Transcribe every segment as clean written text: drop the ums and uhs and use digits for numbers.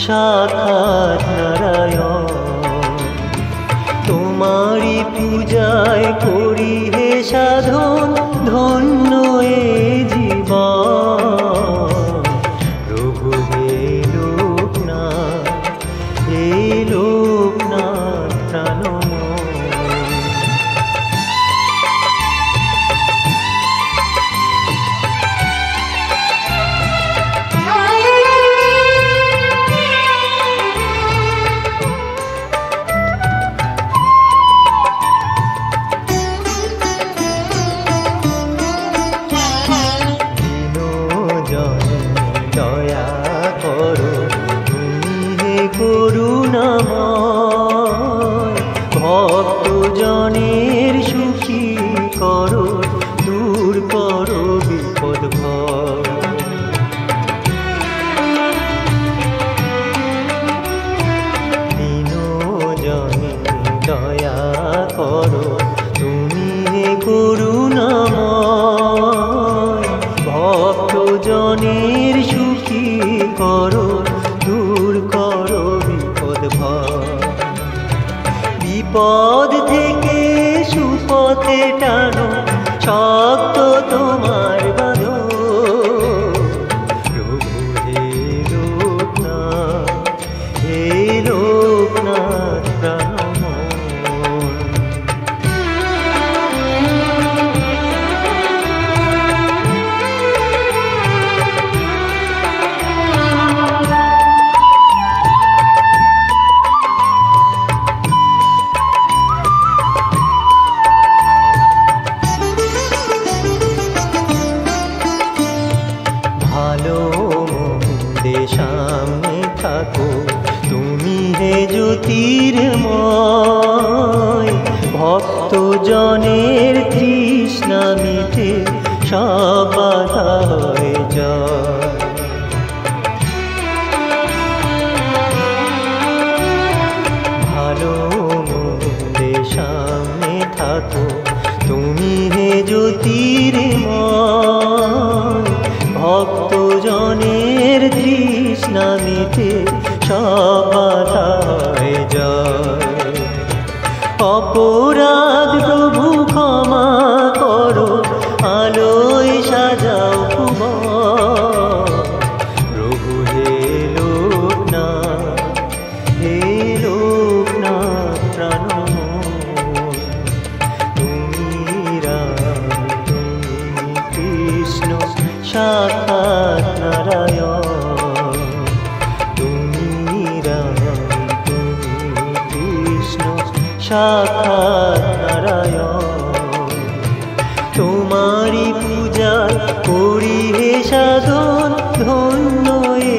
সাক্ষাৎ নারায়ণ। তোমারি পূজায় করি হে সাধন, ধন্য এ জীবন। প্রভু হে লোকনাথ, হে লোকনাথ প্রাণময়। করুণাময় ভক্ত জনের সুখী করো, দূর করো বিপদ ভয়। দীনজনে দয়া করো, তুমি হে করুণাময় ভক্ত জনের সুখী করো, দূর করো বিপদ ভয়। বিপদ থেকে সুপথে টানো, শক্ত তোমার বাঁধো। প্রভু হে লোকনাথ, হে লোকনাথ প্রাণময়। সামনে থাকো তুমি হে জ্যোতির্ময়, ভক্ত জনের তৃষ্ণা মিটে সব বাধা হয়ে যায়। ভালো মন্দে সামনে থাকো তুমি হে জ্যোতির্ময়, ভক্ত জনের তৃষ্ণা মিটে সব বাধা হয়ে যায়। অপরাধ প্রভু ক্ষমা করো, আলোয় সাজাও ভুবন। প্রভু হে লোকনাথ, হে লোকনাথ প্রাণময়। তুমি রাম, তুমি কৃষ্ণ, সাক্ষাৎ নারায়ণ। তুমি রাম, তুমি কৃষ্ণ, সাক্ষাৎ নারায়ণ। তোমারি পূজা করি হে সাধন, ধন্য এ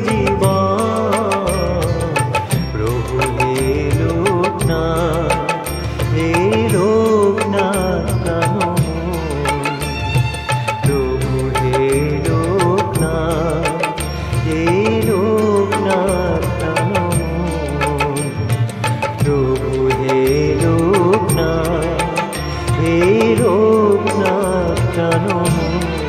জীবন। প্রভু হে লোকনাথ, হে লোকনাথ প্রাণময়। প্রভু হে লোকনাথ, হে লোকনাথ প্রাণময়। প্রভু হে লোকনাথ, হে লোকনাথ প্রাণময়।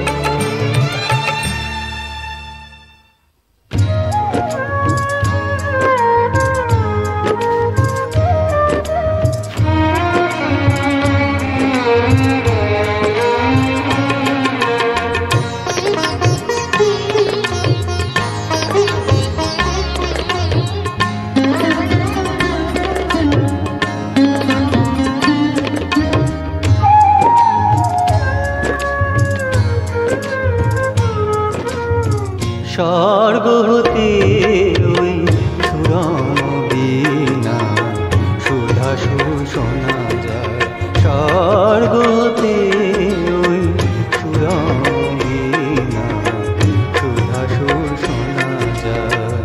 স্বর্গ হতে ওই সুরম বীণা সুধা সুর শোনা যায়। স্বর্গ হতে ওই সুরম বীণা সুধা সুর শোনা যায়।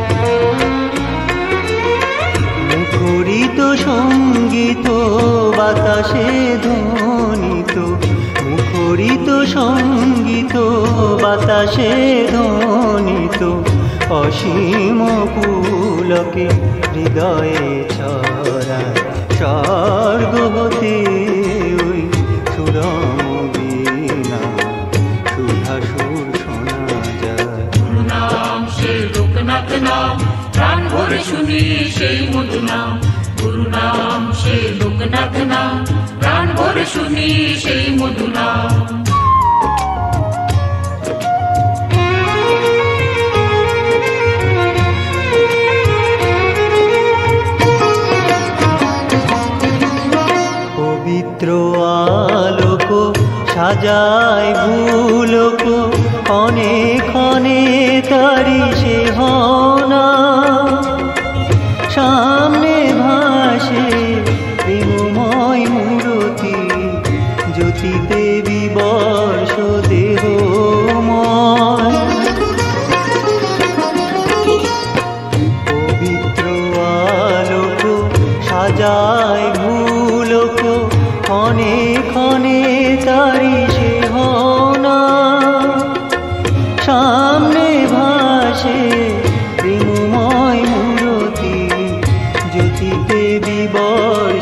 মুখরিত সঙ্গীত বাতাসে ধ্বনিত, মুখরিত সঙ্গীত বাতাসে ধ্বনিত, অসীম পুলকে হৃদয়ে ছড়ায়। স্বর্গ হতে ওই সুরম বীণা সুধা সুর শোনা যায়। নাম শ্রী লোকনাথ নাম। ভরে শুনি সেই মধু নাম, গুরু নাম সেই লোকনাথ নাম, প্রাণ ভরে শুনি সেই মধু নাম। পবিত্র আলোক সাজায় ভুলোক, ক্ষণে ক্ষণে তারি সে হনা, সামনে ভাসে প্রেমময় মূরতি, জ্যোতিতে বিবর্ষ দেহময়। পবিত্র আলোক সাজায় ভুলোক, ক্ষণে ক্ষণে তারি সে হনা, সামনে ভাসে প্রেমময় মূরতি, জ্যোতিতে বিবর্ষ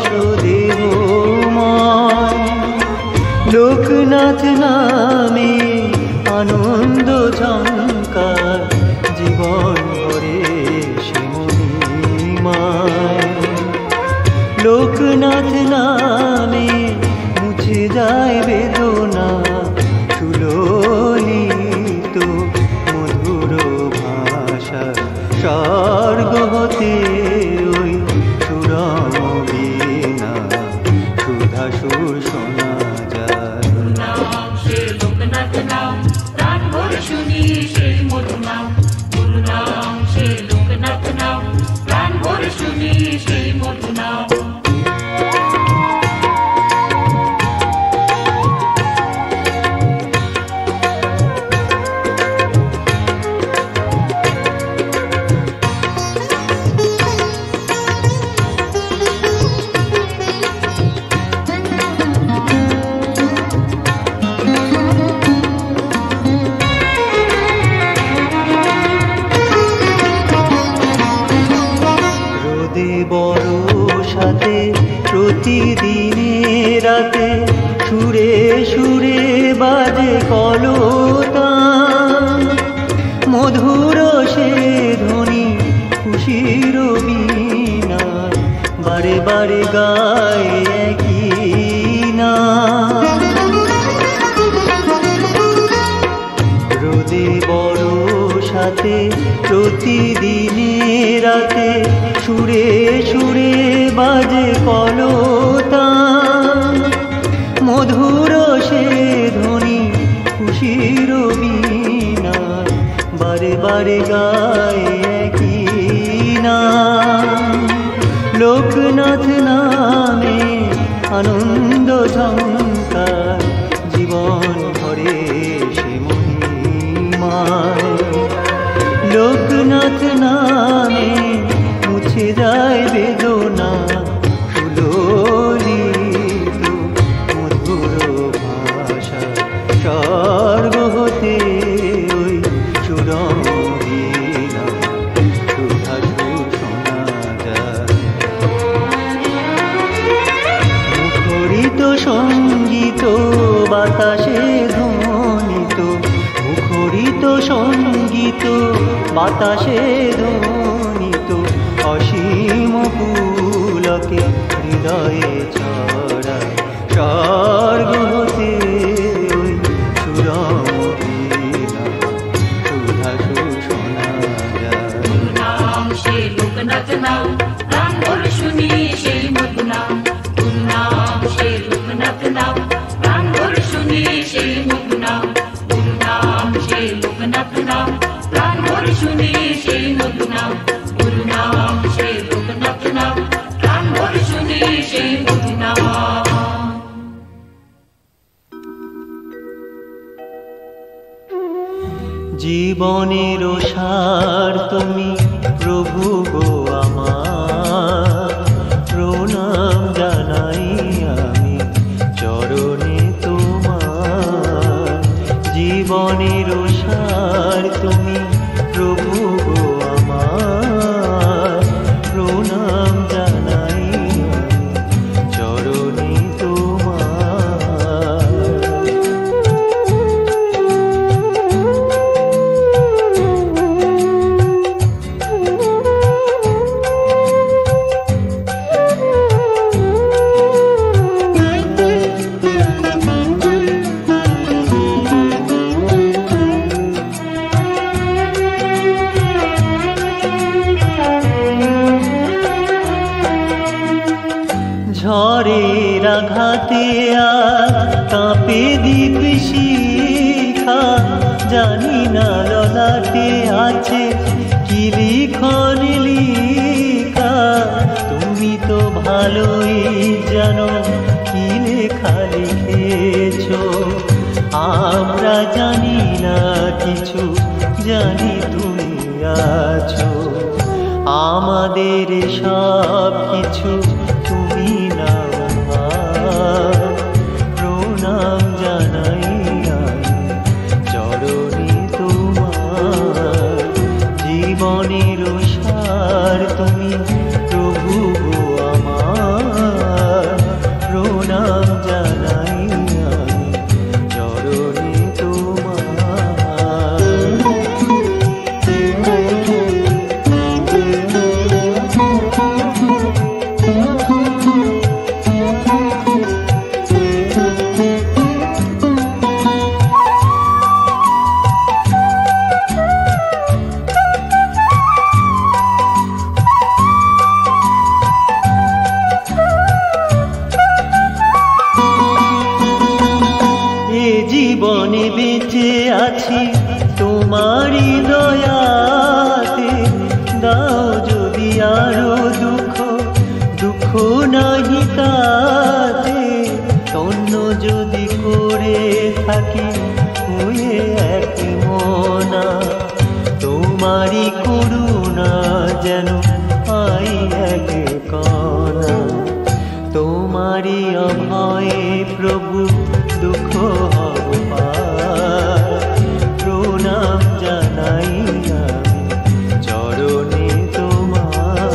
দেহময়। লোকনাথ নামে আনন্দ ঝঙ্কার, জীবন ভরে সে মহিমায়। লোকনাথ নামে মুছে যায় বেদনা, সুললিত মধুর ভাষা, স্বর্গ হতে ওই সুরম বীণা, সুধা সুর শোনা যায়। নাম সে লোকনাথ নাম, প্রাণ ভরে শুনি সেই মধু নাম, গুরু নাম সে লোকনাথ নাম, প্রাণ ভরে শুনি সেই মধু নাম। বরসাতে প্রতিদিনে রাতে, সুরে সুরে বাজে কলতান, মধুর সে ধ্বনি খুশির বীণা, বারে বারে গায় একই নাম। রোদে বরসাতে প্রতিদিনে রাতে, সুরে সুরে বাজে কলতান, মধুর সে ধ্বনি খুশির বীণা, বারে বারে গায় একই নাম। লোকনাথ নামে আনন্দ ঝঙ্কার, জীবন ভরে সে মহিমায়। লোকনাথ নামে মুছে যায় বেদনা, সুললিত মধুর ভাষা, স্বর্গ হতে ওই সুরম বীণা, সুধা সুর শোনা যায়। মুখরিত সঙ্গীত বাতাসে ধ্বনিত, মুখরিত সঙ্গীত বাতাসে ধ্বনিত, অসীম পুলকে হৃদয়ে ছড়া, স্বর্গ হতে ওই সুরম বীণা, সুধা সুর শোনা যায়। নাম সে লোকনাথ নাম, প্রাণ ভরে শুনি সেই মধু নাম, গুরু নাম সে লোকনাথ নাম, প্রাণ ভরে শুনি সেই মধু নাম, গুরু নাম সে লোকনাথ নাম, প্রাণ ভরে শুনি সেই মধু নাম, গুরু নাম সে লোকনাথ নাম, প্রাণ ভরে শুনি সেই মধু নাম। জীবনের সার তুমি প্রভু গো আমার, প্রণাম জানাই আমি চরণে তোমার। জীবনের সার তুমি প্রভু গো আমার, প্রণাম জানাই আমি চরণে তোমার। না ললাটে আছে কি লিখন লিখা, তুমি তো ভালোই জানো কি লেখা লিখেছো। আমরা জানি না কিছু, জানি তুমি আছো। আমাদের সব কিছু তুমি নাও ভার, প্রণাম জানাই আমি চরণে তোমার। জীবনের সার তুমি প্রভু গো আমার, প্রণাম জানাই আমি চরণে তোমার। জীবনে বেঁচে আছি তোমারই দয়াতে, দাও যদি আরো দুঃখ, দুঃখ নাহি তাতে। তন্য যদি করে থাকি হয়ে এক মনা, তোমারই করুণা যেন পাই এক কণা। তোমারই অভয়ে প্রভু দুঃখ হব পার, প্রণাম জানাই আমি চরণে তোমার।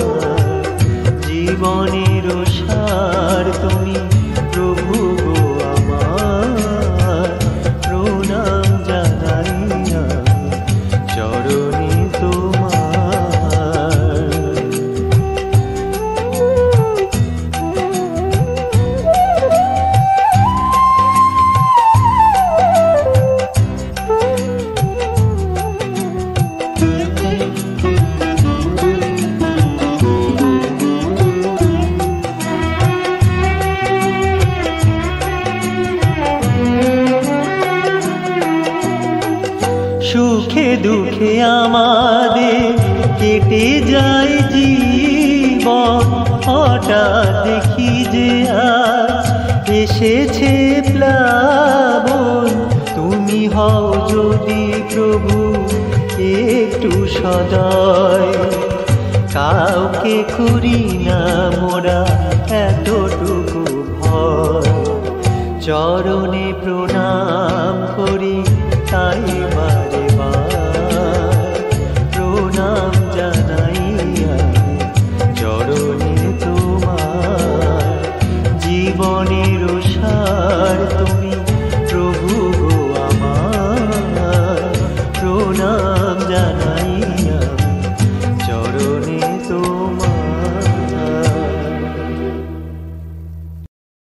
জীবনের সার তুমি প্রভু গো আমার, প্রণাম জানাই আমি চরণে তোমার। সুখে দুঃখে আমাদের কেটে যায় জীবন, হঠাৎ দেখি যে আজ এসেছে প্লাবন। তুমি হও যদি প্রভু একটু সদয়, কাউকে করি না মোরা এতটুকু ভয়। চরণে প্রণাম করি তাই